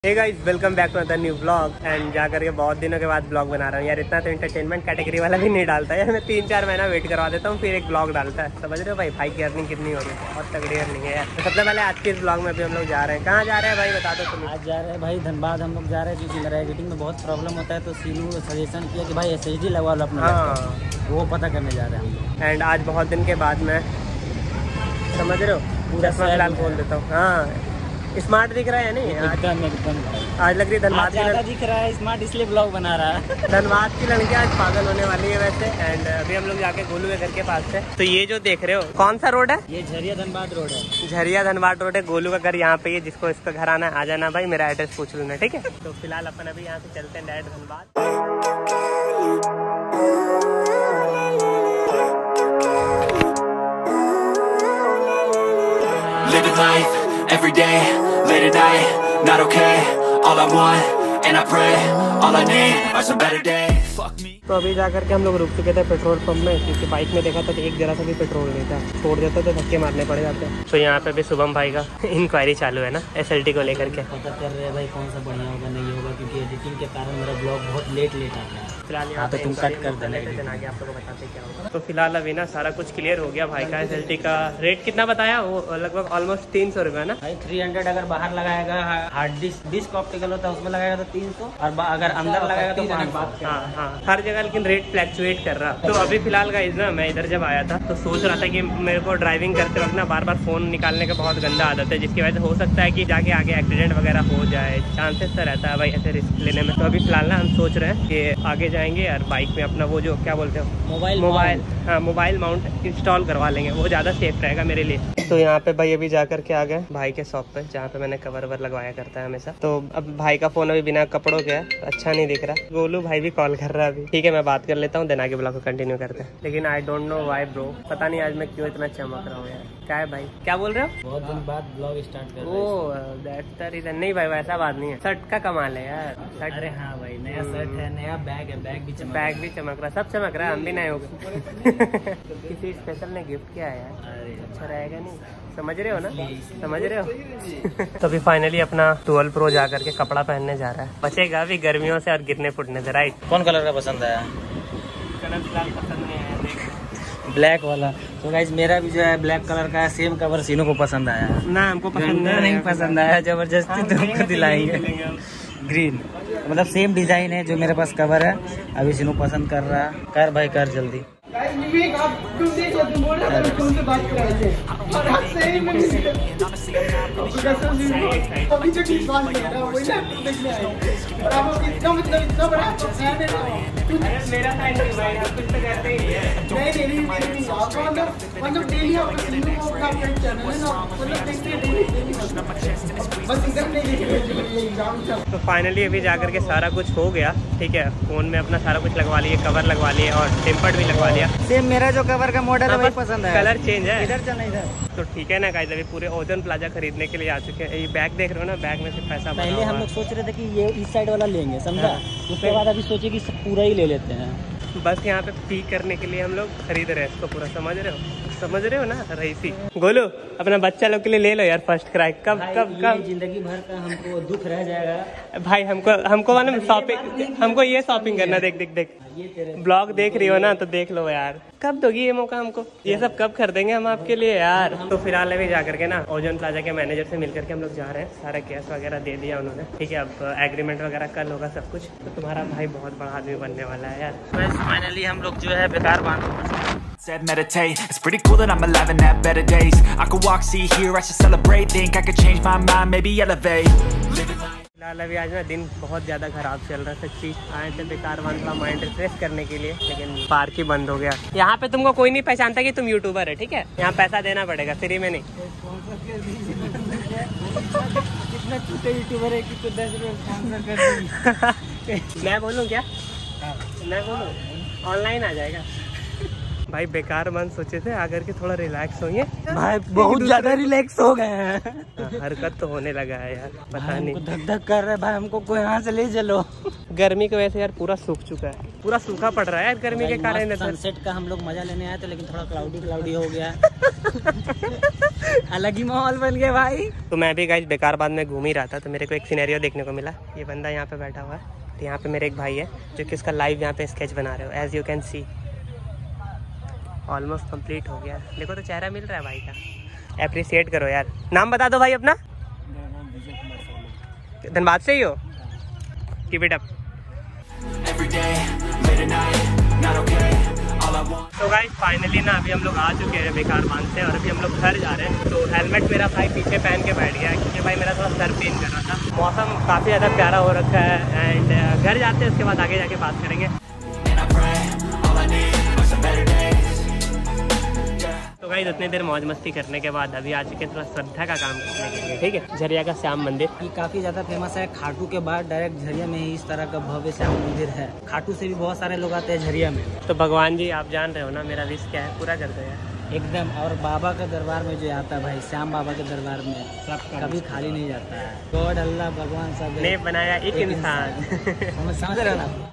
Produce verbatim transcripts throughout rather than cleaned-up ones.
Hey guys, welcome back to another new blog. And जा करके बहुत दिनों के बाद ब्लॉग बना रहा हूँ यार। इतना तो एंटरटेनमेंट कैटेगरी वाला भी नहीं डालता है। मैं तीन चार महीना वेट करवा देता हूँ, फिर एक ब्लॉग डालता है। समझ रहे हो भाई भाई की अर्निंग कितनी हो रही है, बहुत तगड़ी अर्निंग है यार। तो सबसे पहले आज के इस ब्लॉग में भी हम लोग जा रहे हैं। कहाँ जा रहे हैं भाई बता दो तुम। आज जा रहे हैं भाई धनबाद हम लोग जा रहे हैं, क्योंकि मेरा एडिटिंग में बहुत प्रॉब्लम होता है। तो सीनू सजेशन किया कि भाई एस एच डी लगवा लो अपना, हाँ वो पता करने जा रहे हैं हम लोग। एंड आज बहुत दिन के बाद मैं, समझ रहे हो, चश्मा फिलहाल खोल देता हूँ। हाँ स्मार्ट दिख रहा है नहीं आज, एकदम एकदम आज लग रही है धनबाद ज़्यादा दिख रहा है स्मार्ट, इसलिए ब्लॉग बना रहा है। धनबाद की लड़की आज पागल होने वाली है वैसे। एंड अभी हम लोग जाके गोलू के घर के पास से। तो ये जो देख रहे हो कौन सा रोड है, ये झरिया धनबाद रोड है। झरिया धनबाद रोड है। गोलू का घर यहाँ पे है। जिसको इस पे घर आना है आ जाना भाई, मेरा एड्रेस पूछ लेना, ठीक है। तो फिलहाल अपन अभी यहाँ से चलते हैं direct Dhanbad. Living life, every day, late at night, not okay. All I want, and I pray, all I need are some better days. Fuck me. तो अभी जाकर के हम लोग रुक चुके थे पेट्रोल पंप में, क्योंकि बाइक में देखा था तो एक जरा सा भी पेट्रोल नहीं था। छोड़ देता तो धक्के मारने पड़ जाते हैं। तो यहाँ पे भी शुभम भाई का इंक्वायरी चालू है ना एस एल टी को लेकर के। पता कर रहे हैं भाई कौन सा बढ़िया होगा नहीं होगा, क्योंकि एडिटिंग के कारण मेरा ब्लॉग बहुत लेट लेट आता है। फिलहाल यहाँ पे तुम कट कर देना, आगे आप लोगों को बताते क्या होगा। तो फिलहाल अभी ना सारा कुछ क्लियर हो गया। भाई का एस एल टी का रेट कितना बताया, वो लगभग ऑलमोस्ट तीन सौ रुपये ना भाई। थ्री हंड्रेड अगर बाहर लगाएगा, हार्ड डिस्क डिस्क ऑप्टिकल होता है उसमें लगाएगा तो तीन सौ, और अगर अंदर लगाएगा तो पाँच सौ। हाँ हाँ हर जगह लेकिन रेट फ्लैक्चुएट कर रहा। तो अभी फिलहाल गाइस ना मैं इधर जब आया था तो सोच रहा था कि मेरे को ड्राइविंग करते वक्त ना बार बार फोन निकालने का बहुत गंदा आदत है, जिसकी वजह से हो सकता है कि जाके आगे एक्सीडेंट वगैरह हो जाए, चांसेस तो रहता है भाई ऐसे रिस्क लेने में। तो अभी फिलहाल ना हम सोच रहे हैं कि आगे जाएंगे और बाइक में अपना वो जो क्या बोलते हो मोबाइल मोबाइल हाँ मोबाइल माउंट इंस्टॉल करवा लेंगे, वो ज़्यादा सेफ रहेगा मेरे लिए। तो यहाँ पे भाई अभी जा करके आ गए भाई के शॉप पे, जहाँ पे मैंने कवर वर लगवाया करता है हमेशा। तो अब भाई का फोन अभी बिना कपड़ों के है, अच्छा नहीं दिख रहा। गोलू भाई भी कॉल कर रहा है अभी, ठीक है मैं बात कर लेता हूँ, देना के ब्लॉग को कंटिन्यू करते हैं। लेकिन I don't know why bro, पता नहीं आज मैं क्यों इतना चमक रहा हूँ यार। क्या है भाई, क्या बोल रहे हो? बहुत दिन बाद ब्लॉग स्टार्ट कर रहे हैं। Oh that's the reason. नहीं भाई वैसा बात नहीं है, शर्ट का कमाल है यार। शर्ट, अरे हाँ भाई नया शर्ट है, नया बैग है, बैग भी चमक बैग भी चमक रहा, सब चमक रहा है, हम भी नए हो गए। किसी स्पेशल ने गिफ्ट किया है यार, अच्छा रहेगा नहीं, समझ रहे हो ना, समझ रहे हो। तो अभी फाइनली अपना ट्वेल्व प्रो जा करके कपड़ा पहनने जा रहा है, बचेगा अभी गर्मियों से और गिरने फुटने से। राइट, कौन कलर का पसंद आया? कलर फिलहाल पसंद नहीं आया, ब्लैक वाला। तो गाइस मेरा भी जो है ब्लैक कलर का सेम कवर सीनू को पसंद आया है। ना हमको पसंद नहीं, नहीं पसंद आया, जबरदस्ती तुमको दिलाएंगे। ग्रीन मतलब सेम डिजाइन है जो मेरे पास कवर है, अभी सीनू पसंद कर रहा है। कर भाई कर जल्दी। तो फाइनली अभी जाकर के सारा कुछ हो गया, ठीक है। फोन में अपना सारा कुछ लगवा लिए, कवर लगवा लिए और टेम्पर्ड भी लगवा लिया। सेम मेरा जो कवर का मॉडल है वही पसंद है, कलर चेंज है। इधर चलना इधर। तो ठीक है ना गाइस, अभी पूरे ओजन प्लाजा खरीदने के लिए आ चुके हैं। ये बैग देख रहे हो ना, बैग में से पैसा पहले हम लोग सोच रहे थे कि ये इस साइड वाला लेंगे, समझा। उसके बाद अभी सोचे कि सब पूरा ही ले लेते हैं। बस यहाँ पे पी करने के लिए हम लोग खरीद रहे हैं इसको पूरा, समझ रहे हो, समझ रहे हो ना रईसी। गोलू अपना बच्चा लोग के लिए ले लो यार फर्स्ट क्राई। कब कब कब जिंदगी भर का हमको दुख रह जाएगा भाई। हमको हमको मालूम शॉपिंग, हमको ये शॉपिंग करना। देख देख देख ब्लॉग देख रही हो ना, तो देख लो यार। कब दोगी ये मौका हमको, ये सब कब कर देंगे हम आपके लिए यार। तो फिलहाल अभी जा करके ना ओजन प्लाजा के मैनेजर से मिल करके हम लोग जा रहे हैं। सारा कैश वगैरह दे दिया उन्होंने, ठीक है। अब एग्रीमेंट वगैरह कल होगा सब कुछ। तो तुम्हारा भाई बहुत बड़ा आदमी बनने वाला है यार। बस फाइनली हम लोग जो है बेकार बांध Said meditate, it's pretty cool that I'm alive and have better days. I could walk, see, hear, I should celebrate. Think I could change my mind, maybe elevate. Living life. फिलहाल अभी आज ना दिन बहुत ज़्यादा खराब चल रहा है सच्ची। आए थे बेकार वन का माइंड रिफ्रेश करने के लिए, लेकिन पार्क ही बंद हो गया। यहाँ पे तुमको कोई नहीं पहचानता कि तुम यूट्यूबर है, ठीक है। यहाँ पैसा देना पड़ेगा, फ्री में नहीं। कितना छोटे यूट्यूबर है कि तो दस रुपये स्पॉन्सर कर दी। मैं बोलूँ क्या, मैं बोलूँ ऑनलाइन आ जाएगा भाई। बेकार मन सोचे थे आकर के थोड़ा रिलैक्स होंगे भाई, बहुत ज्यादा रिलैक्स हो गए हैं। हरकत तो होने लगा है यार, पता नहीं धक धक कर रहा है भाई, हमको कोई यहाँ से ले चलो। गर्मी की वजह से यार पूरा सूख चुका है। पूरा सूखा पड़ रहा है गर्मी के कारण। सनसेट का हम लोग मजा लेने आए थे, लेकिन थोड़ा क्लाउडी क्लाउडी हो गया। अलग ही माहौल बन गया भाई। तो मैं भी गाइस बेकार बाद में घूम ही रहा था, तो मेरे को एक सिनेरियो देखने को मिला। ये बंदा यहाँ पे बैठा हुआ है, तो यहाँ पे मेरे एक भाई है जो कि इसका लाइव यहाँ पे स्केच बना रहे हो। As you can see almost complete हो गया। देखो तो चेहरा मिल रहा है भाई का, अप्रिशिएट करो यार। नाम बता दो भाई अपना। धनबाद से ही हो? Keep it up. तो गाइस फाइनली ना अभी हम लोग आ चुके हैं बेकार बांध से, और अभी हम लोग घर जा रहे हैं। तो हेलमेट मेरा भाई पीछे पहन के बैठ गया है, क्योंकि भाई मेरा थोड़ा सर पेन कर रहा था। मौसम काफ़ी ज़्यादा प्यारा हो रखा है, एंड घर जाते हैं, उसके बाद आगे जाके बात करेंगे। तो गाइस इतनी देर मौज मस्ती करने के बाद अभी आ चुके थोड़ा श्रद्धा का काम करने के लिए, ठीक है। झरिया का श्याम मंदिर ये काफी ज्यादा फेमस है। खाटू के बाद डायरेक्ट झरिया में ही इस तरह का भव्य श्याम मंदिर है। खाटू से भी बहुत सारे लोग आते हैं झरिया में। तो भगवान जी आप जान रहे हो ना मेरा विश क्या है, पूरा कर दो यार एकदम। और बाबा के दरबार में जो आता है भाई, श्याम बाबा के दरबार में सब कभी खाली नहीं जाता है। गॉड अल्लाह भगवान सब ने बनाया एक इंसान। हम समझ रहे हो ना।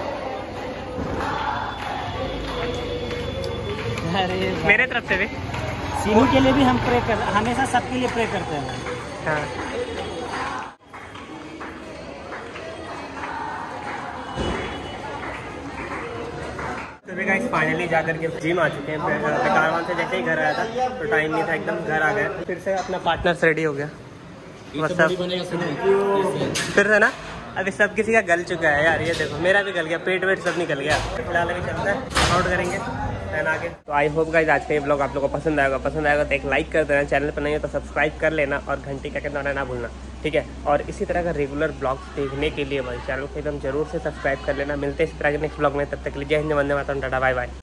अरे मेरे तरफ से भी सीनू के लिए भी हम प्रे कर, हमेशा सबके लिए प्रे करते हैं। हाँ तो भी गाइस फाइनली जा करके जिम आ चुके हैं। कारवान से जैसे ही घर आया था तो टाइम नहीं था, एकदम घर आ गया। फिर से अपना पार्टनर्स रेडी हो गया, फिर से ना अभी सब किसी का गल चुका है यार। ये देखो मेरा भी गल गया, पेट वेट सब निकल गया। फिलहाल अभी चलता है, आउट करेंगे देन आगे। तो आई होप गाइस आज का ये ब्लॉग आप लोगों को पसंद आएगा। पसंद आएगा तो एक लाइक कर देना, चैनल पर नहीं हो तो सब्सक्राइब कर लेना, और घंटी का दबाना ना भूलना, ठीक है। और इसी तरह का रेगुलर ब्लॉग्स देखने के लिए भाई चैनल को एकदम जरूर से सब्सक्राइब कर लेना। मिलते हैं इस तरह के नेक्स्ट ब्लॉग में, तब तक के लिए जय हिंद, वंदे मातरम, टाटा बाय बाय।